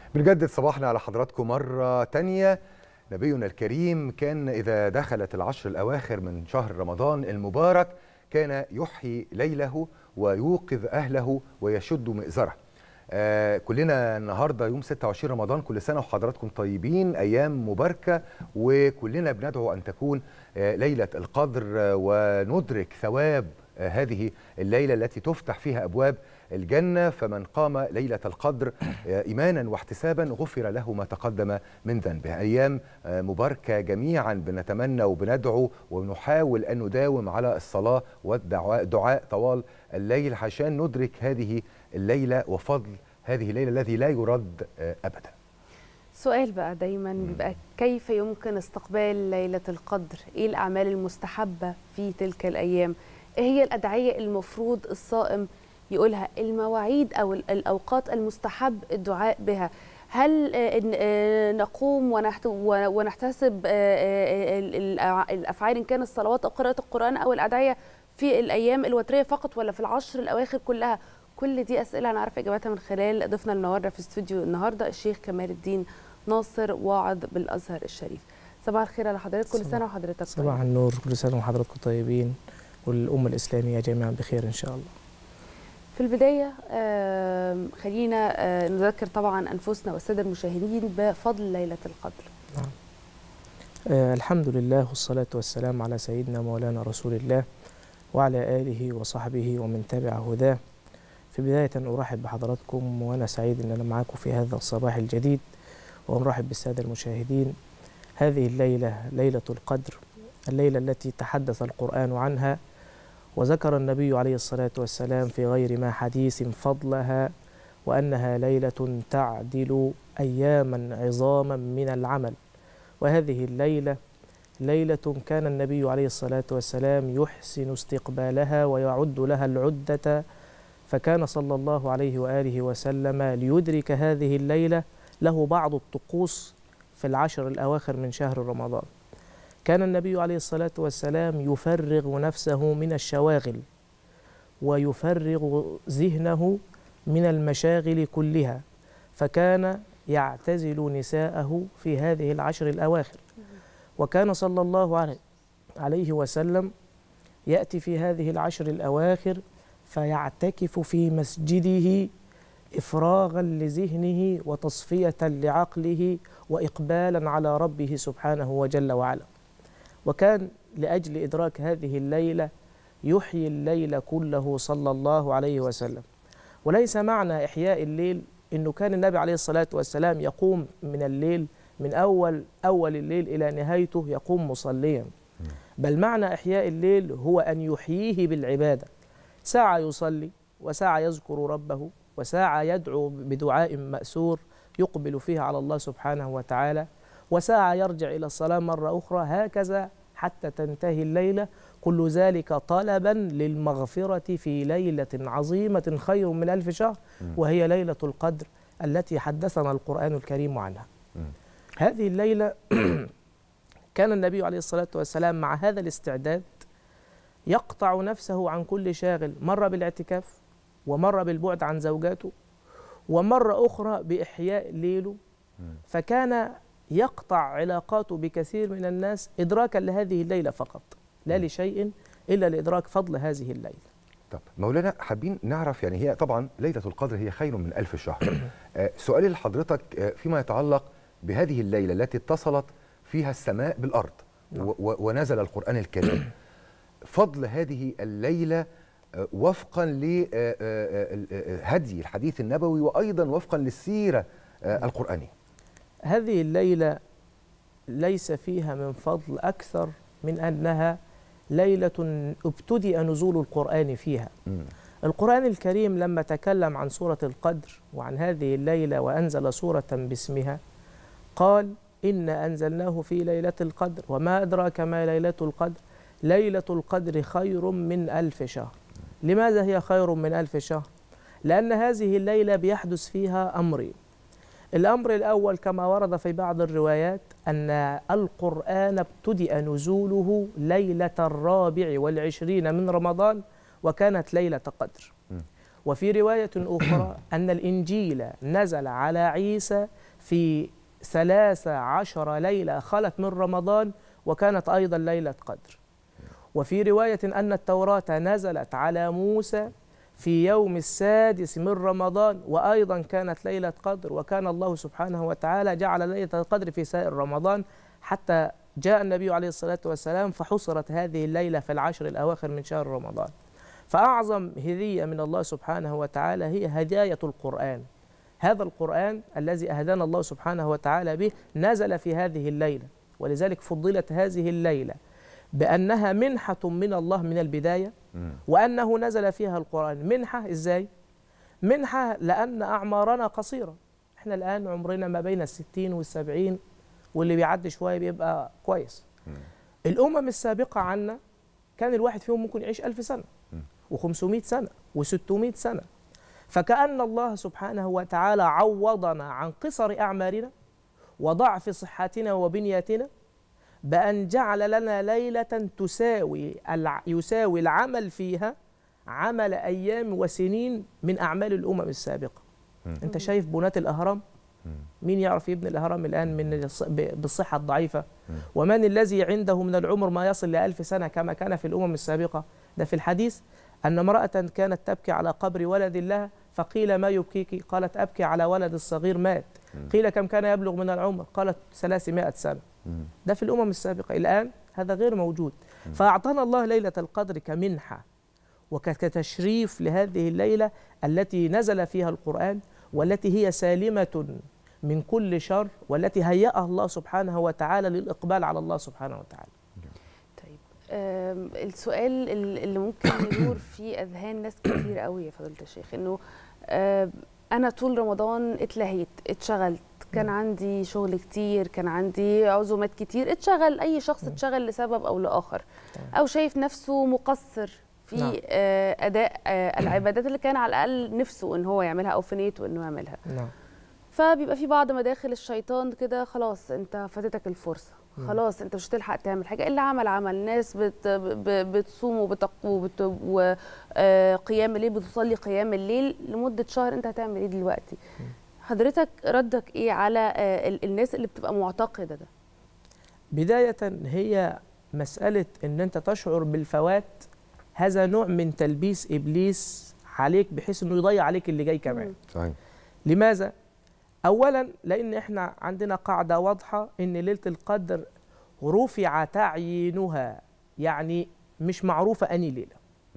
بنجدد صباحنا على حضراتكم مرة تانية. نبينا الكريم كان إذا دخلت العشر الأواخر من شهر رمضان المبارك كان يحيي ليله ويوقظ أهله ويشد مئزره. كلنا النهاردة يوم 26 رمضان، كل سنة وحضراتكم طيبين، أيام مباركة، وكلنا بندعو أن تكون ليلة القدر وندرك ثواب هذه الليلة التي تفتح فيها أبواب الجنة. فمن قام ليلة القدر إيمانا واحتسابا غفر له ما تقدم من ذنبه. أيام مباركة جميعا، بنتمنى وبندعو ونحاول أن نداوم على الصلاة والدعاء طوال الليل عشان ندرك هذه الليلة وفضل هذه الليلة الذي لا يرد أبدا. سؤال بقى دايما بيبقى كيف يمكن استقبال ليلة القدر؟ إيه الأعمال المستحبة في تلك الأيام؟ إيه هي الأدعية المفروض الصائم يقولها؟ المواعيد أو الأوقات المستحب الدعاء بها؟ هل نقوم ونحتسب الأفعال إن كان الصلوات أو قراءة القرآن أو الأدعية في الأيام الوترية فقط ولا في العشر الأواخر كلها؟ كل دي أسئلة هنعرف إجاباتها من خلال ضيفنا المنورنا في استوديو النهارده الشيخ كمال الدين ناصر، واعظ بالأزهر الشريف. صباح الخير على حضرتك، كل سنة وحضرتك طيب. صباح النور، كل سنة وحضراتكم طيبين، والأمة الإسلامية جميعا بخير إن شاء الله. في البداية خلينا نذكر طبعا أنفسنا والسادة المشاهدين بفضل ليلة القدر. نعم. الحمد لله والصلاة والسلام على سيدنا مولانا رسول الله وعلى آله وصحبه ومن تبع هداه. في بداية أرحب بحضراتكم وأنا سعيد أن أنا معاكم في هذا الصباح الجديد، ونرحب بالسادة المشاهدين. هذه الليلة ليلة القدر، الليلة التي تحدث القرآن عنها وذكر النبي عليه الصلاة والسلام في غير ما حديث فضلها، وأنها ليلة تعدل أياما عظاما من العمل. وهذه الليلة ليلة كان النبي عليه الصلاة والسلام يحسن استقبالها ويعد لها العدة، فكان صلى الله عليه وآله وسلم ليدرك هذه الليلة له بعض الطقوس في العشر الأواخر من شهر رمضان. كان النبي عليه الصلاة والسلام يفرغ نفسه من الشواغل ويفرغ ذهنه من المشاغل كلها، فكان يعتزل نساءه في هذه العشر الأواخر. وكان صلى الله عليه وسلم يأتي في هذه العشر الأواخر فيعتكف في مسجده إفراغا لذهنه وتصفية لعقله وإقبالا على ربه سبحانه وجل وعلا. وكان لأجل إدراك هذه الليلة يحيي الليل كله صلى الله عليه وسلم. وليس معنى إحياء الليل إنه كان النبي عليه الصلاة والسلام يقوم من الليل من أول الليل إلى نهايته يقوم مصليا، بل معنى إحياء الليل هو أن يحييه بالعبادة. ساعة يصلي، وساعة يذكر ربه، وساعة يدعو بدعاء مأسور يقبل فيها على الله سبحانه وتعالى، وساعة يرجع إلى الصلاة مرة أخرى، هكذا حتى تنتهي الليلة. كل ذلك طلبا للمغفرة في ليلة عظيمة خير من 1000 شهر، وهي ليلة القدر التي حدثنا القرآن الكريم عنها. هذه الليلة كان النبي عليه الصلاة والسلام مع هذا الاستعداد يقطع نفسه عن كل شاغل، مرة بالاعتكاف، ومرة بالبعد عن زوجاته، ومرة أخرى بإحياء ليله. فكان يقطع علاقاته بكثير من الناس إدراكا لهذه الليلة فقط، لا لشيء إلا لإدراك فضل هذه الليلة. طب مولانا، حابين نعرف، يعني هي طبعا ليلة القدر هي خير من 1000 شهر. سؤالي لحضرتك فيما يتعلق بهذه الليلة التي اتصلت فيها السماء بالأرض ونزل القرآن الكريم، فضل هذه الليلة وفقا لهدي الحديث النبوي وأيضا وفقا للسيرة القرآنية. هذه الليلة ليس فيها من فضل أكثر من أنها ليلة ابتدأ نزول القرآن فيها. القرآن الكريم لما تكلم عن سورة القدر وعن هذه الليلة وأنزل سورة باسمها قال: إنا أنزلناه في ليلة القدر وما أدراك ما ليلة القدر ليلة القدر خير من 1000 شهر. لماذا هي خير من 1000 شهر؟ لأن هذه الليلة بيحدث فيها أمرين. الأمر الأول كما ورد في بعض الروايات أن القرآن ابتدأ نزوله ليلة 24 من رمضان، وكانت ليلة قدر. وفي رواية أخرى أن الإنجيل نزل على عيسى في 13 ليلة خلت من رمضان، وكانت أيضا ليلة قدر. وفي رواية أن التوراة نزلت على موسى في يوم 6 من رمضان، وأيضا كانت ليلة قدر، وكان الله سبحانه وتعالى جعل ليلة القدر في سائر رمضان، حتى جاء النبي عليه الصلاة والسلام فحصرت هذه الليلة في العشر الأواخر من شهر رمضان. فأعظم هدية من الله سبحانه وتعالى هي هداية القرآن. هذا القرآن الذي أهدانا الله سبحانه وتعالى به نزل في هذه الليلة، ولذلك فضلت هذه الليلة بأنها منحة من الله من البداية، وأنه نزل فيها القرآن. منحة إزاي؟ منحة لأن أعمارنا قصيرة، إحنا الآن عمرنا ما بين 60 و70، واللي بيعدي شوية بيبقى كويس. الأمم السابقة عنا كان الواحد فيهم ممكن يعيش 1000 سنة و500 سنة و600 سنة. فكأن الله سبحانه وتعالى عوضنا عن قصر أعمارنا وضعف صحتنا وبنيتنا بأن جعل لنا ليلة يساوي العمل فيها عمل أيام وسنين من أعمال الأمم السابقة. أنت شايف بناة الأهرام؟ مين يعرف يبني الأهرام الآن بالصحة الضعيفة؟ ومن الذي عنده من العمر ما يصل ل1000 سنة كما كان في الأمم السابقة؟ ده في الحديث أن امرأة كانت تبكي على قبر ولد لها، فقيل ما يبكيك؟ قالت أبكي على ولد الصغير مات. قيل كم كان يبلغ من العمر؟ قالت 300 سنة. ده في الأمم السابقة. الآن هذا غير موجود. فأعطانا الله ليلة القدر كمنحة وكتشريف لهذه الليلة التي نزل فيها القرآن، والتي هي سالمة من كل شر، والتي هيأها الله سبحانه وتعالى للإقبال على الله سبحانه وتعالى. طيب السؤال اللي ممكن يدور في أذهان ناس كتير قوي يا فضيلة الشيخ، إنه أنا طول رمضان اتلهيت، اتشغلت، كان عندي شغل كتير، كان عندي عزومات كتير، اتشغل، أي شخص اتشغل لسبب أو لآخر، أو شايف نفسه مقصر في أداء العبادات اللي كان على الأقل نفسه إن هو يعملها أو في نيته إنه يعملها. فبيبقى في بعض مداخل الشيطان كده، خلاص أنت فاتتك الفرصة، خلاص أنت مش هتلحق تعمل حاجة، اللي عمل ناس بتصوم وقيام الليل، بتصلي قيام الليل لمدة شهر، أنت هتعمل إيه دلوقتي؟ حضرتك ردك إيه على الناس اللي بتبقى معتقدة ده؟ بداية هي مسألة إن أنت تشعر بالفوات، هذا نوع من تلبيس إبليس عليك بحيث إنه يضيع عليك اللي جاي كمان. صحيح. لماذا؟ أولاً لأن إحنا عندنا قاعدة واضحة إن ليلة القدر رفع تعيينها، يعني مش معروفة أني ليلة.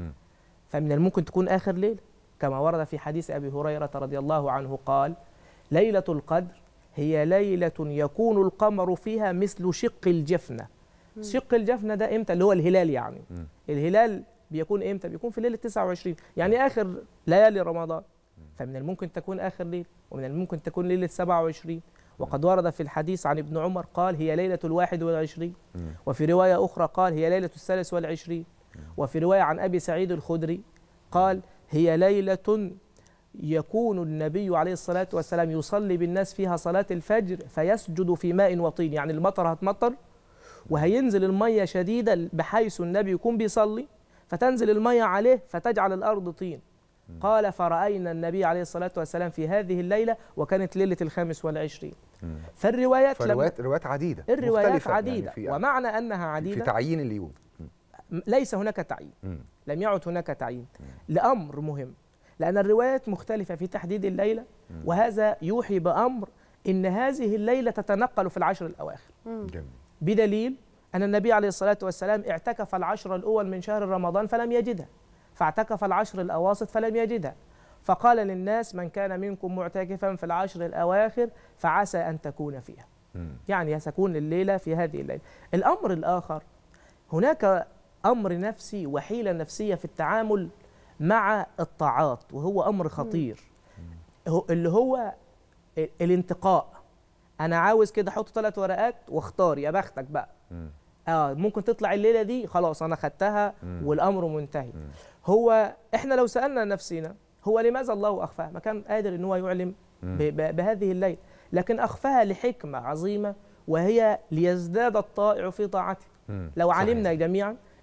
فمن الممكن تكون آخر ليلة، كما ورد في حديث أبي هريرة رضي الله عنه قال: ليلة القدر هي ليلة يكون القمر فيها مثل شق الجفنة. شق الجفنة ده إمتى؟ اللي هو الهلال يعني. الهلال بيكون إمتى؟ بيكون في ليلة 29، يعني آخر ليالي رمضان. فمن الممكن تكون آخر ليلة، ومن الممكن تكون ليلة 27. وقد ورد في الحديث عن ابن عمر قال: هي ليلة 21. وفي رواية أخرى قال: هي ليلة 23. وفي رواية عن أبي سعيد الخدري قال: هي ليلة يكون النبي عليه الصلاة والسلام يصلي بالناس فيها صلاة الفجر فيسجد في ماء وطين، يعني المطر هتمطر وهينزل المية شديدة بحيث النبي يكون بيصلي فتنزل المية عليه فتجعل الأرض طين. قال: فرأينا النبي عليه الصلاة والسلام في هذه الليلة، وكانت ليلة 25. فالروايات روايات عديدة، الروايات عديدة يعني ومعنى أنها عديدة في تعيين اليوم ليس هناك تعيين. لم يعد هناك تعيين لأمر مهم، لأن الروايات مختلفة في تحديد الليلة، وهذا يوحي بأمر إن هذه الليلة تتنقل في العشر الأواخر. بدليل أن النبي عليه الصلاة والسلام اعتكف العشر الأول من شهر رمضان فلم يجدها، فاعتكف العشر الأواسط فلم يجدها، فقال للناس: من كان منكم معتكفا في العشر الأواخر فعسى أن تكون فيها. يعني ستكون الليلة في هذه الليلة. الأمر الآخر، هناك أمر نفسي وحيلة نفسية في التعامل مع الطاعات، وهو أمر خطير، اللي هو الانتقاء. أنا عاوز كده أحط 3 ورقات واختار، يا بختك بقى. ممكن تطلع الليلة دي خلاص أنا خدتها والأمر منتهي. هو إحنا لو سألنا نفسنا هو لماذا الله أخفاها؟ ما كان قادر إن هو يعلم بهذه الليلة، لكن أخفاها لحكمة عظيمة، وهي ليزداد الطائع في طاعته. لو علمنا جميعا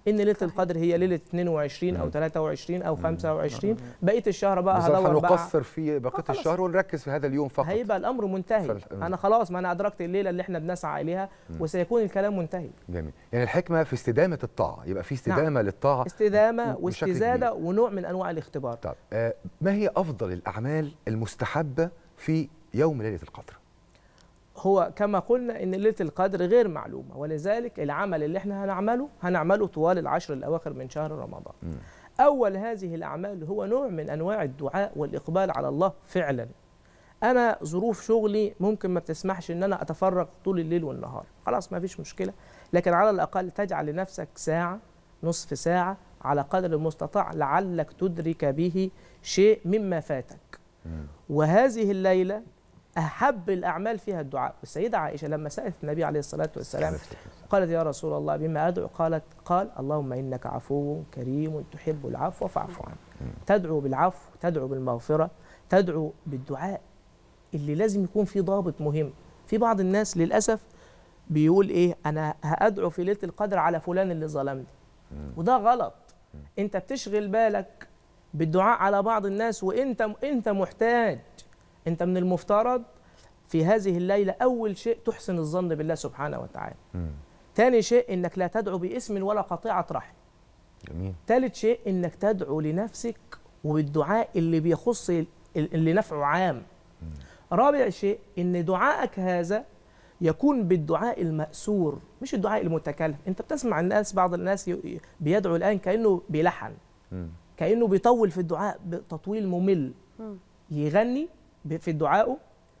ان ليله القدر هي ليله 22 او 23 او 25، بقيه الشهر بقى هدور بقى هنقصر في بقيه الشهر ونركز في هذا اليوم فقط، هيبقى الامر منتهي. انا خلاص، ما انا ادركت الليله اللي احنا بنسعى اليها وسيكون الكلام منتهي. جميل. يعني الحكمه في استدامه الطاعه، يبقى في استدامه للطاعه، استدامه واستزاده ونوع من انواع الاختبار. طب ما هي افضل الاعمال المستحبه في يوم ليله القدر؟ هو كما قلنا ان ليله القدر غير معلومه، ولذلك العمل اللي احنا هنعمله طوال العشر الاواخر من شهر رمضان. اول هذه الاعمال هو نوع من انواع الدعاء والاقبال على الله فعلا. انا ظروف شغلي ممكن ما بتسمحش ان انا اتفرغ طول الليل والنهار، خلاص ما فيش مشكله، لكن على الاقل تجعل لنفسك ساعه، نصف ساعه على قدر المستطاع، لعلك تدرك به شيء مما فاتك. وهذه الليله أحب الأعمال فيها الدعاء. والسيدة عائشة لما سألت النبي عليه الصلاة والسلام قالت يا رسول الله بما أدعو؟ قال اللهم إنك عفو كريم تحب العفو فاعف عنه. تدعو بالعفو، تدعو بالمغفرة، تدعو بالدعاء اللي لازم يكون فيه ضابط مهم. في بعض الناس للأسف بيقول إيه، أنا هأدعو في ليلة القدر على فلان اللي ظلمني، وده غلط. أنت بتشغل بالك بالدعاء على بعض الناس وأنت محتاج. أنت من المفترض في هذه الليلة أول شيء تحسن الظن بالله سبحانه وتعالى. ثاني شيء إنك لا تدعو باسم ولا قطيعة رحم. جميل. ثالث شيء إنك تدعو لنفسك وبالدعاء اللي بيخص اللي نفعه عام. رابع شيء إن دعائك هذا يكون بالدعاء المأسور مش الدعاء المتكلف. أنت بتسمع الناس، بعض الناس بيدعو الآن كأنه بيلحن، كأنه بيطول في الدعاء بتطويل ممل، يغني في الدعاء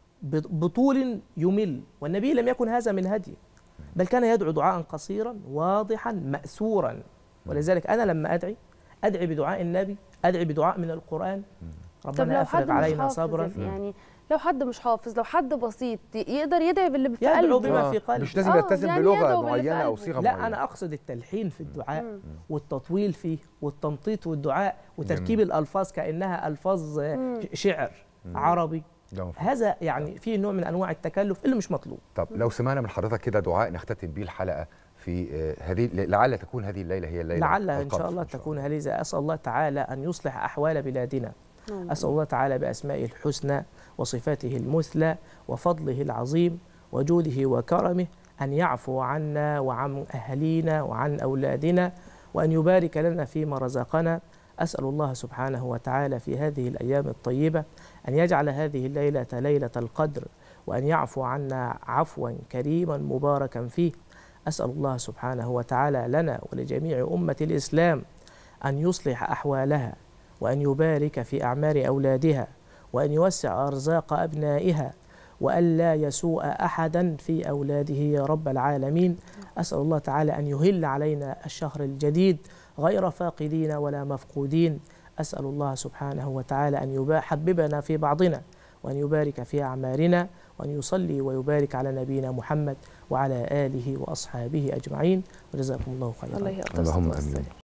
بطول يمل، والنبي لم يكن هذا من هديه، بل كان يدعو دعاء قصيرا واضحا مأسورا. ولذلك أنا لما أدعي بدعاء النبي، أدعي بدعاء من القرآن، ربنا أفرغ علينا صبرا. يعني لو حد مش حافظ، لو حد بسيط يقدر يدعي باللي في قلبه، يدعو بما في قلبه، مش لازم يلتزم يعني بلغة معينة أو صيغة معينة. لا، أنا أقصد التلحين في الدعاء والتطويل فيه والتمطيط والدعاء وتركيب الألفاظ كأنها ألفاظ شعر عربي. هذا يعني فيه نوع من انواع التكلف اللي مش مطلوب. طب لو سمعنا من حضرتك كده دعاء نختتم بيه الحلقه في هذه، لعل تكون هذه الليله هي الليله، لعل ان شاء الله تكون هذه. اسال الله تعالى ان يصلح احوال بلادنا. اسال الله تعالى باسمائه الحسنى وصفاته المثلى وفضله العظيم وجوده وكرمه ان يعفو عنا وعن اهالينا وعن اولادنا، وان يبارك لنا فيما رزقنا. أسأل الله سبحانه وتعالى في هذه الأيام الطيبة أن يجعل هذه الليلة ليلة القدر، وأن يعفو عنا عفوا كريما مباركا فيه. أسأل الله سبحانه وتعالى لنا ولجميع أمة الإسلام أن يصلح أحوالها، وأن يبارك في أعمار أولادها، وأن يوسع أرزاق أبنائها، وأن لا يسوء أحدا في أولاده يا رب العالمين. أسأل الله تعالى أن يهل علينا الشهر الجديد غير فاقدين ولا مفقودين. أسأل الله سبحانه وتعالى أن يحببنا في بعضنا، وأن يبارك في أعمارنا، وأن يصلي ويبارك على نبينا محمد وعلى آله وأصحابه أجمعين. وجزاكم الله خيرا. اللهم آمين.